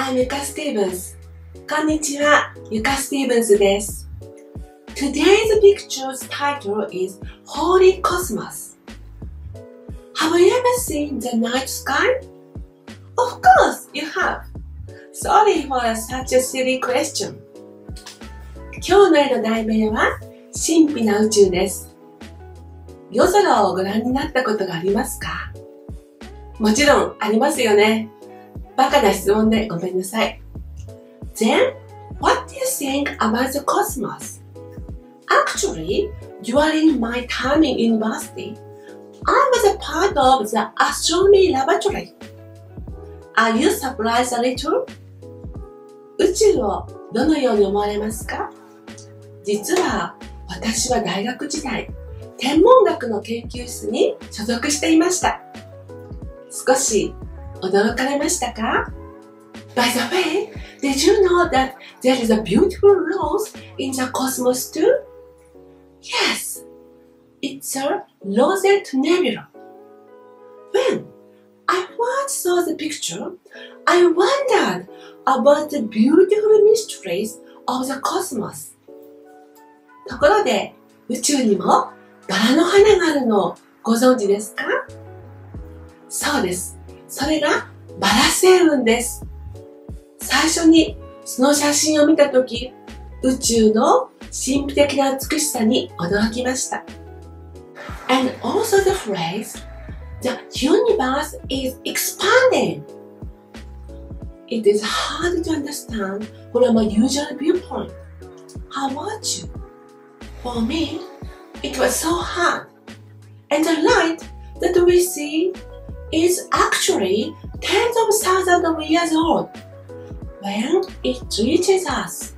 I'm Yuka Stevens. こんにちは、Yuka Stevens です。Today's picture's title is Holy Cosmos. Have you ever seen the night sky? Of course you have. Sorry for such a silly question. 今日の絵の題名は神秘な宇宙です。夜空をご覧になったことがありますか？もちろんありますよね。バカな質問でごめんなさい。Then, what do you think about the cosmos? Actually, during my time in university, I was a part of the astronomy laboratory. Are you surprised a little? 宇宙をどのように思われますか？実は私は大学時代、天文学の研究室に所属していました。少し驚かれましたか？ By the way, did you know that there is a beautiful rose in the cosmos too? Yes, it's a Rosette Nebula. When I first saw the picture, I wondered about the beautiful mysteries of the cosmos. ところで、宇宙にもバラの花があるのをご存知ですか？そうです。それがバラ星雲です。最初にその写真を見たとき、宇宙の神秘的な美しさに驚きました。And also the phrase, the universe is expanding. It is hard to understand from a usual viewpoint. How about you? For me, it was so hard. And the light that we see is actually tens of thousands of years old when it reaches us.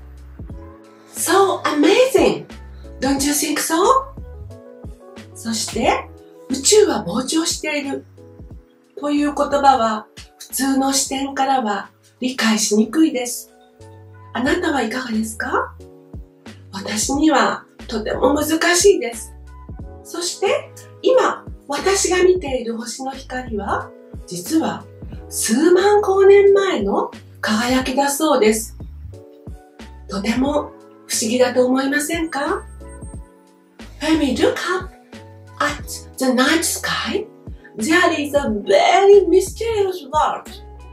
So amazing! Don't you think so? そして宇宙は膨張しているという言葉は普通の視点からは理解しにくいです。あなたはいかがですか？私にはとても難しいです。そして今私が見ている星の光は実は数万光年前の輝きだそうです。とても不思議だと思いませんか？ When we look up at the night sky, there is a very mysterious world.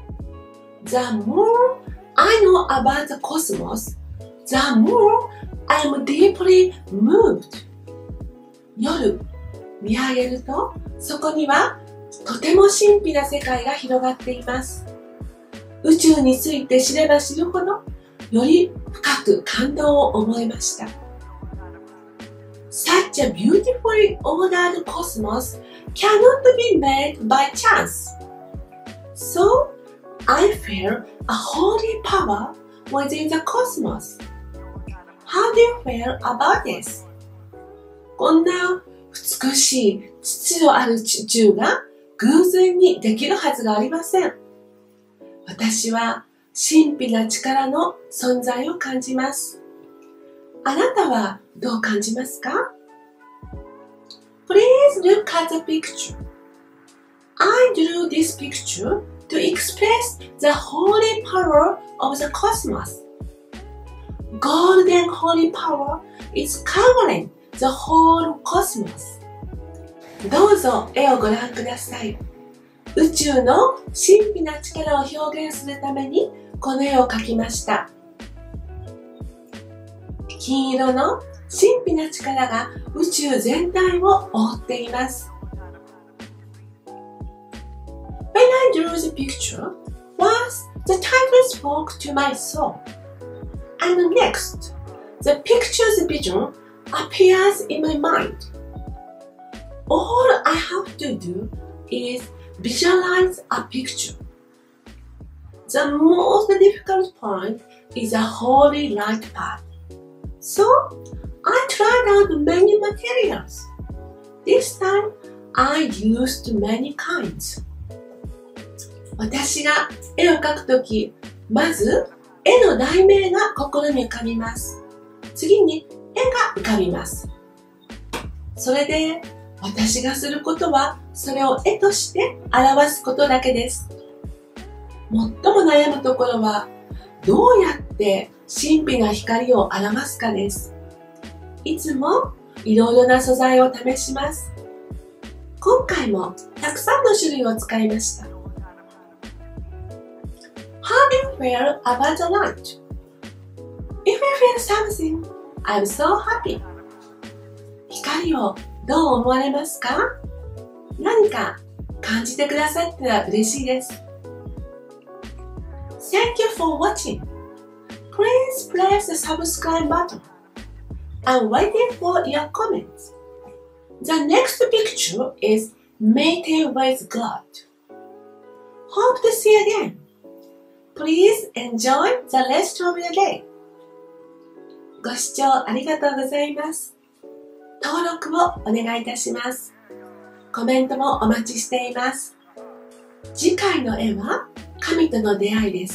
The more I know about the cosmos, the more I am deeply moved. 夜見上げるとそこにはとても神秘な世界が広がっています。宇宙について知れば知るほどより深く感動を覚えました。Such a beautifully ordered cosmos cannot be made by chance. So, I feel a holy power within the cosmos. How do you feel about this? こんな美しい秩序ある宇宙が偶然にできるはずがありません。私は神秘な力の存在を感じます。あなたはどう感じますか？ Please look at the picture. I drew this picture to express the holy power of the cosmos. Golden holy power is covering the whole cosmos. どうぞ絵をご覧ください。宇宙の神秘な力を表現するためにこの絵を描きました。金色の神秘な力が宇宙全体を覆っています。When I drew the picture, once the title spoke to my soul. And next, the picture's vision appears in my mind. All I have to do is visualize a picture. The most difficult point is a holy light path. So, I tried out many materials. This time, I used many kinds. 私が絵を描くとき、まず絵の題名が心に浮かびます。次に絵が浮かびます。それで私がすることはそれを絵として表すことだけです。 最も悩むところはどうやって神秘な光を表すかです。いつもいろいろな素材を試します。今回もたくさんの種類を使いました。How do you feel about the light? If you feel something, I'm so happy. 光をどう思われますか？何か感じてくださったら嬉しいです。Thank you for watching. Please press the subscribe button. I'm waiting for your comments. The next picture is Mating with God. Hope to see you again. Please enjoy the rest of your day. ご視聴ありがとうございます。登録をお願いいたします。コメントもお待ちしています。次回の絵は神との出会いです。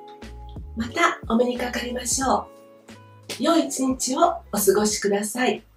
またお目にかかりましょう。良い一日をお過ごしください。